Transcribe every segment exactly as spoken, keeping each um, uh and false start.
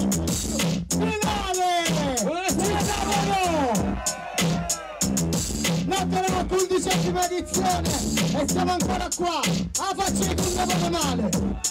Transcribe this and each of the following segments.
Finale! Notte la quindicesima edizione e siamo ancora qua a farci con male.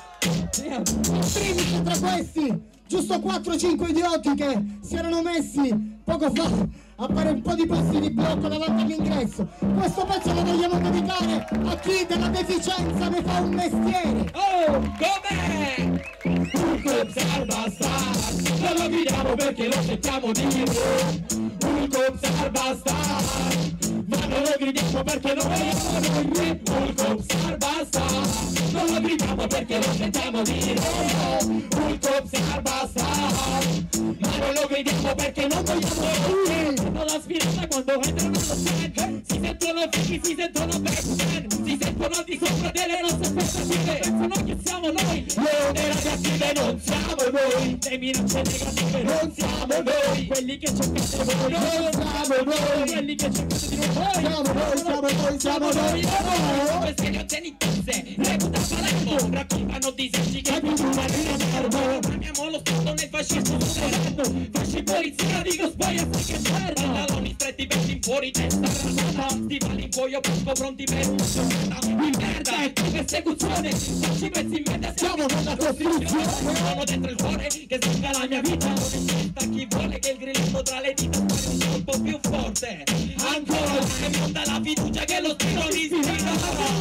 Primis tra questi, giusto quattro cinque idioti che si erano messi poco fa a fare un po' di passi di blocco davanti all'ingresso. Questo pezzo lo vogliamo dedicare a chi della deficienza ne fa un mestiere. Oh, com'è? Un copsar basta, non lo gridiamo perché lo sentiamo dire. Un copsar basta, ma non lo gridiamo perché non vogliamo noi. Un copsar basta, non lo gridiamo perché lo sentiamo dire. Un copsar basta, ma non lo gridiamo perché non vogliamo noi. La sfilata quando entrano allo stand, si sentono fighi, si sentono backstand, si sentono al di sopra delle nostre aspettative, pensano che siamo noi. Le ragazze non siamo noi, le minacce negative non siamo noi, quelli che cercate voi non siamo noi, quelli che cercate di noi siamo noi, siamo noi, siamo noi. Queste canzoni tozze, reputa Palermo, raccontano disagi che più una riservo. Amiamo lo Stato nel fascismo moderno, fasci polizia, dico spogliarsi che serve. Pantaloni stretti, vesti fuori testa rasata, stivali in cuoio poco pronti per una giornata di merda e tu persecuzione, facci pezzi in merda, siamo nella costruzione. Sono dentro il cuore che svenga la mia vita, non esista chi vuole che il grilletto tra le dita fare un colpo più forte. Ancora una monta la fiducia che lo stilo mi ispira.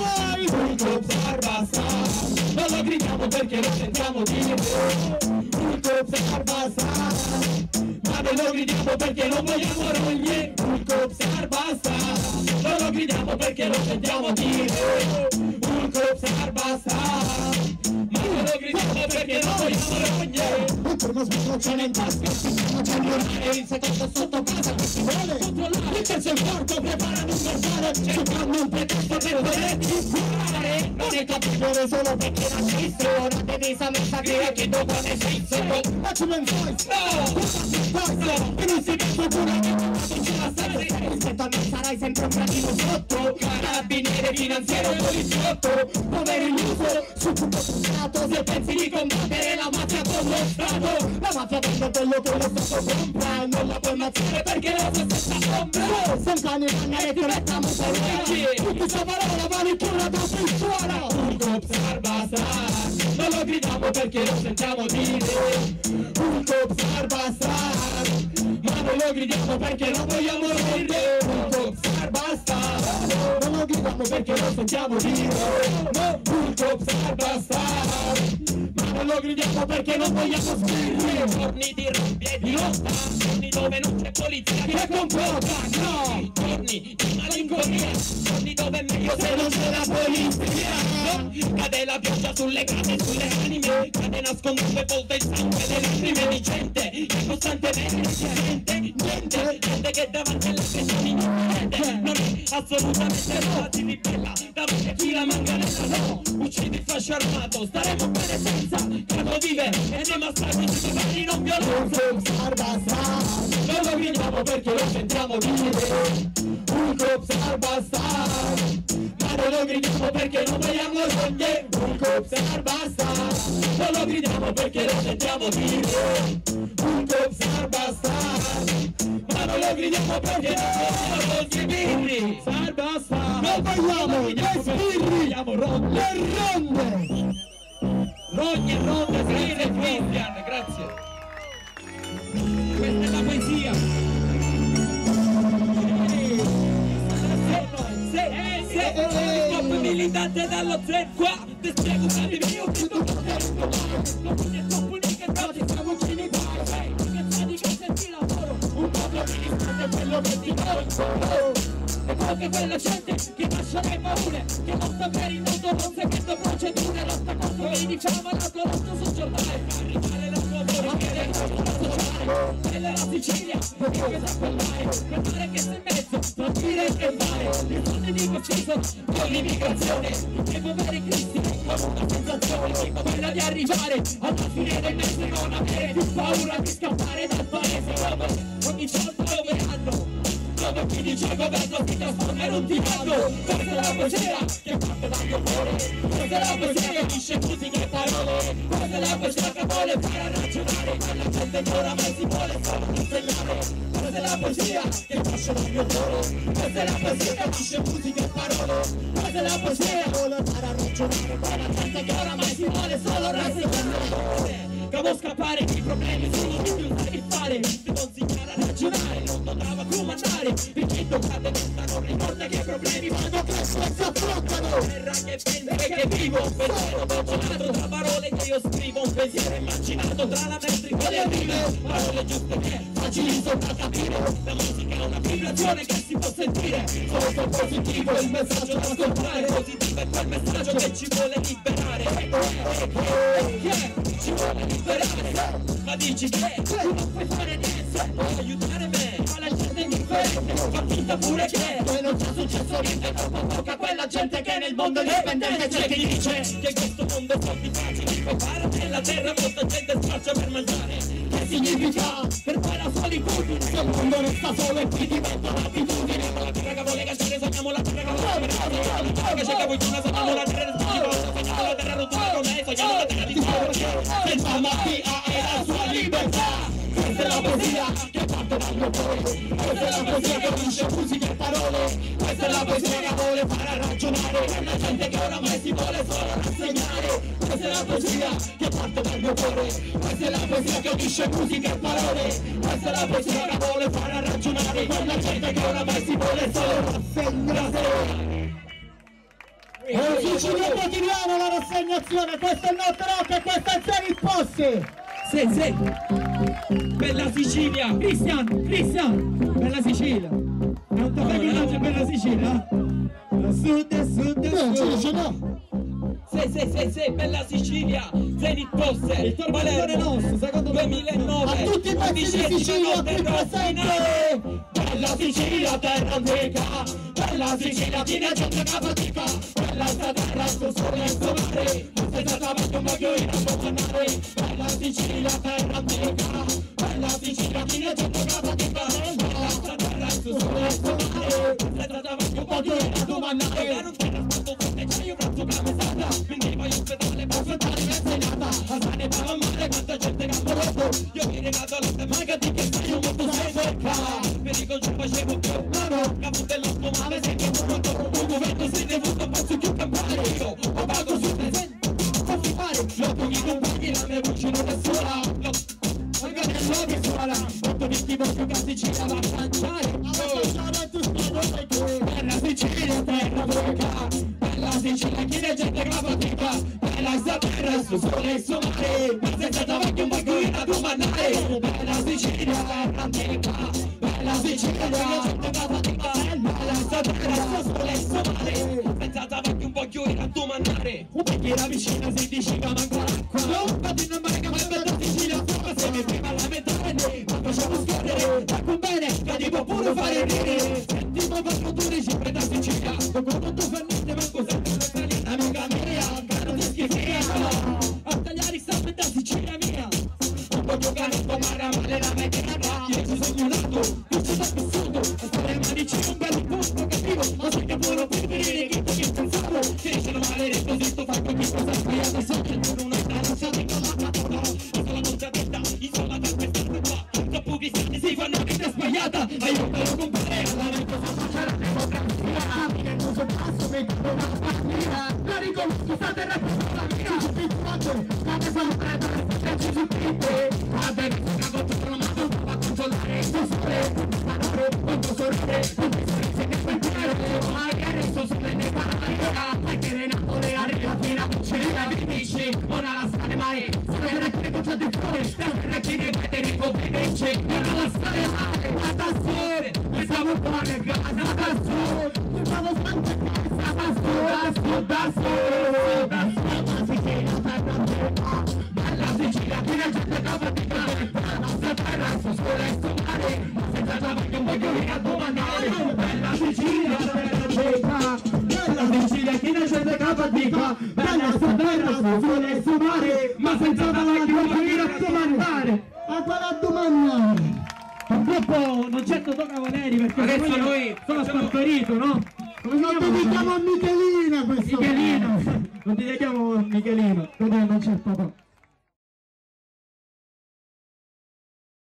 Un copsar basta, non lo gridiamo perché lo sentiamo dire. Un copsar basta, ma non lo gridiamo perché non vogliamo roglie. Un copsar basta, non lo gridiamo perché lo sentiamo dire. Un copsar basta, ma non lo gridiamo perché non vogliamo roglie. Un primo sboccione in tasca, si chiama cellulare, il secondo sotto casa che si vuole controllare, il terzo il quarto preparano un guardare, cercando un pretesto per poterti imparare. Non è capitolo solo perché nasciste, ora devi sapere che anche dopo ne sei solo. Facciamo in voice, no, e non si pensa pure che non c'è la strada. Rispetto a me sarai sempre un gradino sotto, carabiniere, finanziere, poliziotto, povero illuso, su tutto frustrato, se pensi di combattere la mafia con lo Stato. La mafia vende quello che lo Stato compra, non la puoi ammazzare perché la tua stessa ombra. Se un cane vanno e ti mettiamo per tutti questa parola vale più la tua pistola. Un copsar basta, non lo gridiamo perché lo sentiamo dire. Un copsar basta, ma non lo gridiamo perché non vogliamo morire. Un copsar basta, non lo gridiamo perché lo sentiamo dire. Un copsar basta, ma non lo gridiamo perché non vogliamo scrivere. Giorni di rabbia e di lotta, giorni dove non c'è polizia che complota. No, giorni di malinconia, giorni dove è meglio se non c'è la polizia. No, cade la pioggia sulle case e sulle anime, cade nascondendo e volta il sangue delle lacrime di gente che costantemente si sente niente, gente che davanti alle pressioni niente, non è assolutamente no. Si ribella davanti a chi la manganella, no, uccidi il fascio armato, staremo bene senza quando vive e nei massacri si domani non violenza. Un copsar basta, Non lo gridiamo perché lo sentiamo dire. Un copsar basta, ma non lo gridiamo perché non vogliamo sogni. Un copsar basta, non lo gridiamo perché lo sentiamo dire. Un copsar basta, ma non lo gridiamo perché non vogliamo sogni. Sar basta, non vogliamo le spirri, vogliamo ronde. le ronde. Rogne e ronde, scrive Christian, grazie. Questa è la poesia. Se, se, se, pop militante dallo zen qua, ti spiego che il mio tutto non è troppo che oggi siamo uccini vai, pensati che senti lavoro, un popolo militante quello che ti do. E poche quella gente che lascia le paure, che non sta per il mondo, non segreta procedure, lotta contro le diciamo la tua lotta sul giornale, fa arrivare la tua voce che è la sociale, quella è la Sicilia, perché che sa parlare, per fare che sei in mezzo, tra dire e fare, i soldi di conciso, con l'immigrazione, i poveri cristiani, con una sensazione, tipo quella di arrivare alla fine del mese, non avere più paura di scappare dal paese, dove ogni giorno dove hanno. Dove chi dice governo si trasforma in un tiranno. Questa è la poesia che parte dal mio cuore, questa è la poesia che dice musica e parole, questa è la poesia che vuole fare ragionare quella gente gente che oramai si vuole solo consegnare. Questa è la poesia che nasce dal mio cuore, questa è la poesia che unisce musica e parole, questa è la poesia che vuole fare a ragionare con la gente che oramai si vuole solo rassegnare. Che vuoi scappare i problemi sono più non sai che fare, ti consigliare a ragionare, non tornava a comandare, perché toccate questa non ricorda che i problemi vanno presso e si affrontano. Terra che pensa che vivo, un pensiero immaginato tra parole che io scrivo, un pensiero immaginato tra la metrica e le rime, parole giuste che facili solo da capire. La musica è una vibrazione che si può sentire, solo se è positivo il messaggio da ascoltare, positivo è quel messaggio che ci vuole liberare, che ci vuole liberare. Ma dici che tu non puoi fare niente, puoi aiutare me, ma la gente è indifferente, fa finta pure che poi non c'è successo niente, troppo poca quella gente che nel mondo indipendente c'è chi dice che questo mondo è soldi facili, poi para nella terra molta gente spaccia per mangiare. Che significa? Per poi la solitudine, se il mondo resta solo e qui diventa un'abitudine. La terra che vuole cacciare, sogniamo la terra che vuole cacciare, che c'è che vuoi una, sogniamo la terra di sogniamo la terra rottura con lei, sogniamo la terra di sogniamo, senza mattia e la sua libertà. Questa è la poesia che parte dal mio cuore, questa è la poesia che unisce musica e parole, questa è la poesia che vuole fare ragionare per la gente che oramai si vuole solo rassegnare. Questa è la poesia che parte dal mio cuore, questa è la poesia che unisce musica e parole, questa è la poesia che vuole fare ragionare per la gente che oramai si vuole solo rassegnare. E Sicilia quotidiano la rassegnazione, questo è il Notte Rock e questo è il Zenith Posse. Sì, sì, bella Sicilia, Cristian, Cristian, bella Sicilia. È un tappet che piace per la Sicilia? Da sud, a sud, a sud. No. Sì, sì, sì, sì, bella Sicilia, Zenith Posse, il tormentone nostro, secondo me. duemilanove, a tutti i pezzi di Sicilia qui presenti. Bella Sicilia, terra antica, bella Sicilia, piena gente che fatica, bella sta terra, sto sole e sto mare, non sei stata mai un voglio in abbandonare. Bella Sicilia, terra antica, bella Sicilia, piena gente che fatica, bella sta terra, sto sole e sto mare, non sei stata mai un voglio in abbandonare. E non te nascondo forte, c'hai un braccio che mi salta, quindi vai in pedale per ascoltare l'insegnata, a sane per amare quanta gente che ha rotto, io mi regalo la tematica di che sei un molto secca. Perico ci facevo più mano, capo dell'otto male, sei che pronto, un governo sei devuto, posso più campare, io ho pago sul presente, posso fare, l'ho con compagni, la mia voce non è sola, magari è nuova e sola, otto venti volte che Sicilia va a lanciare, bella Sicilia, terra voca, bella Sicilia, chi è gente che fatica, bella sta terra, su sole e su mare, ma senza davanti un bagno in a domandare, bella Sicilia, terra antica, bella Sicilia, gente che fatica, bella sta terra, su sole e su mare, senza davanti un bagno in a domandare, un bicchiere vicino si dice che manca l'acqua, non vado in mare che mi aspetta Sicilia, se mi prima lamentare, ma facciamo scorrere, tacco bene, che ti può pure fare ridere, sentimo quattro turi sempre da Sicilia, con tutto fa niente, manco sempre la strada, amica mia, caro ti schifia, a tagliare i sappi da Sicilia mia, non voglio canotto, ma era male la mia terra, io ci sono nato, io ci sono vissuto, a stare manici un bel punto cattivo, ma sei caporo per venire che ti pensavo, che dicono male, così sto facendo che cosa sbagliata, so che non una strada, so che non la capono, isola contraddetta, isola da questa qua, troppo cristiani si fanno vita sbagliata, aiutalo compare, alla mente so facciare la democrazia, che non so passo, mi capo una partita, la riconosco, sta terra è la mia, ci pizzate, la mia sono preta, le ci supplite, a bene, capo tutto l'amato, va a controllare il suo sole, sparare, quanto sorride, quanto sorride, ne puoi tirare, magari il suo sole ne parla, ma che Renato le arriva fino a c'è mi dici, non la strada mai, sapere che ne c'è di fuori, sapere che ne vede di convenienze, non la strada mai, guarda su, mi stavo buone, guarda su, mi stavo spantando, stava su, da su, da su, da su, da Sicilia, bella Sicilia, qui la gente che fatica, la nostra terra, su scuola e su mare, ma senza giovani un voglio venire a domandare, bella Sicilia, bella città, bella Sicilia, chi la gente che fatica, bella sta terra, su scuola e su mare, ma senza giovani un voglio venire a domandare, a quale domandare? Purtroppo non c'è Totò Cavalieri perché adesso noi sono spartorito, no? Come non dedichiamo a Michelina questo! Michelino! Non dedichiamo a Michelino, dove non c'è il papà.